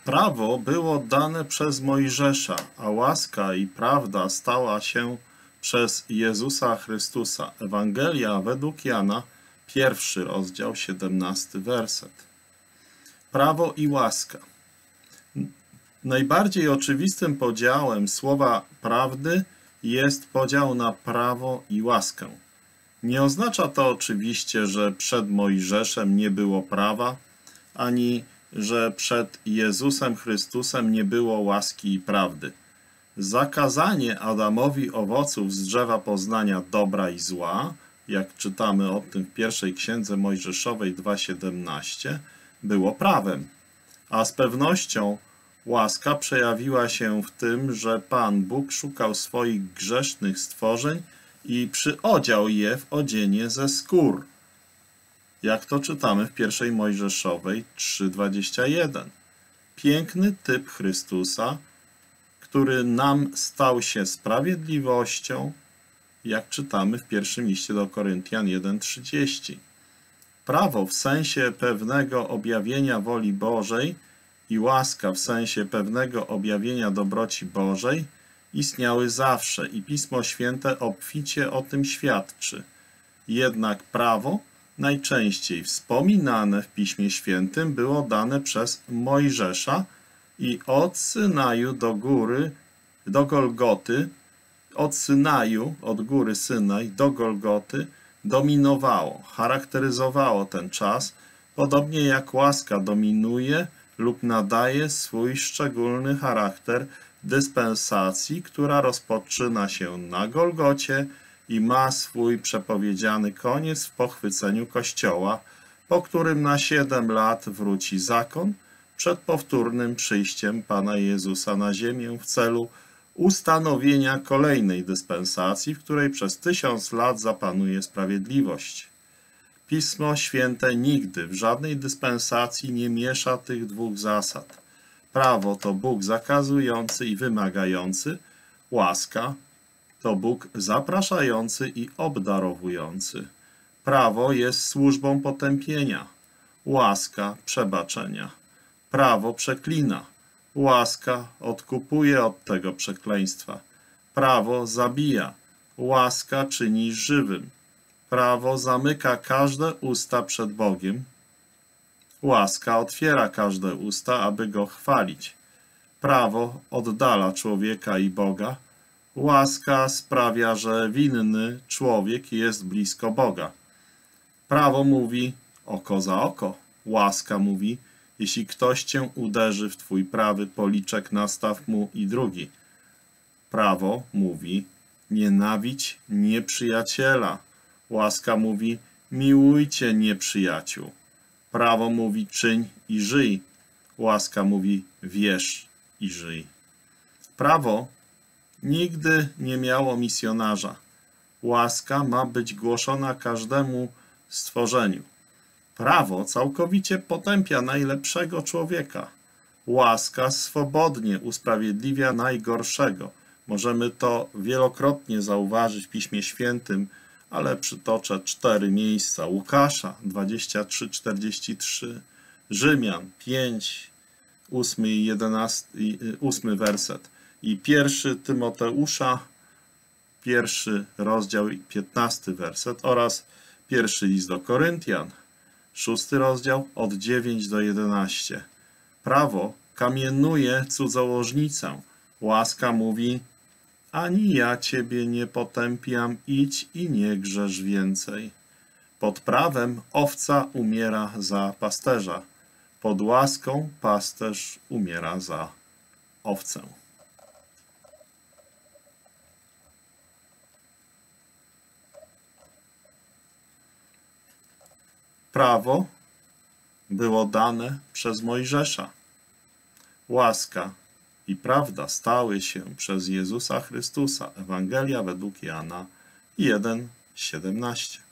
Prawo było dane przez Mojżesza, a łaska i prawda stała się przez Jezusa Chrystusa. Ewangelia według Jana, 1 rozdział, 17 werset. Prawo i łaska. Najbardziej oczywistym podziałem słowa prawdy jest podział na prawo i łaskę. Nie oznacza to oczywiście, że przed Mojżeszem nie było prawa, ani że przed Jezusem Chrystusem nie było łaski i prawdy. Zakazanie Adamowi owoców z drzewa poznania dobra i zła, jak czytamy o tym w pierwszej księdze Mojżeszowej 2:17, było prawem. A z pewnością łaska przejawiła się w tym, że Pan Bóg szukał swoich grzesznych stworzeń i przyodział je w odzienie ze skór, jak to czytamy w pierwszej Mojżeszowej 3:21. Piękny typ Chrystusa, który nam stał się sprawiedliwością, jak czytamy w pierwszym liście do Koryntian 1:30. Prawo w sensie pewnego objawienia woli Bożej i łaska w sensie pewnego objawienia dobroci Bożej istniały zawsze i Pismo Święte obficie o tym świadczy. Jednak prawo, najczęściej wspominane w Piśmie Świętym, było dane przez Mojżesza i od Synaju do Golgoty, od Synaju, od góry Synaj do Golgoty dominowało, charakteryzowało ten czas, podobnie jak łaska dominuje lub nadaje swój szczególny charakter dyspensacji, która rozpoczyna się na Golgocie i ma swój przepowiedziany koniec w pochwyceniu Kościoła, po którym na 7 lat wróci zakon przed powtórnym przyjściem Pana Jezusa na ziemię w celu ustanowienia kolejnej dyspensacji, w której przez 1000 lat zapanuje sprawiedliwość. Pismo Święte nigdy w żadnej dyspensacji nie miesza tych dwóch zasad. Prawo to Bóg zakazujący i wymagający, łaska to Bóg zapraszający i obdarowujący. Prawo jest służbą potępienia, łaska przebaczenia. Prawo przeklina, łaska odkupuje od tego przekleństwa. Prawo zabija, łaska czyni żywym. Prawo zamyka każde usta przed Bogiem. Łaska otwiera każde usta, aby Go chwalić. Prawo oddala człowieka i Boga. Łaska sprawia, że winny człowiek jest blisko Boga. Prawo mówi oko za oko. Łaska mówi, jeśli ktoś cię uderzy w twój prawy policzek, nastaw mu i drugi. Prawo mówi, nienawidź nieprzyjaciela. Łaska mówi, miłujcie nieprzyjaciół. Prawo mówi, czyń i żyj. Łaska mówi, wierz i żyj. Prawo nigdy nie miało misjonarza. Łaska ma być głoszona każdemu stworzeniu. Prawo całkowicie potępia najlepszego człowieka. Łaska swobodnie usprawiedliwia najgorszego. Możemy to wielokrotnie zauważyć w Piśmie Świętym, ale przytoczę 4 miejsca. Łukasza 23:43, Rzymian 5, 8 i 11, 8 werset i 1 Tymoteusza, 1 rozdział, 15 werset oraz 1 list do Koryntian, 6 rozdział od 9 do 11. Prawo kamienuje cudzołożnicę. Łaska mówi, ani ja ciebie nie potępiam, idź i nie grzesz więcej. Pod prawem owca umiera za pasterza. Pod łaską pasterz umiera za owcę. Prawo było dane przez Mojżesza. Łaska i prawda stały się przez Jezusa Chrystusa. Ewangelia według Jana 1:17.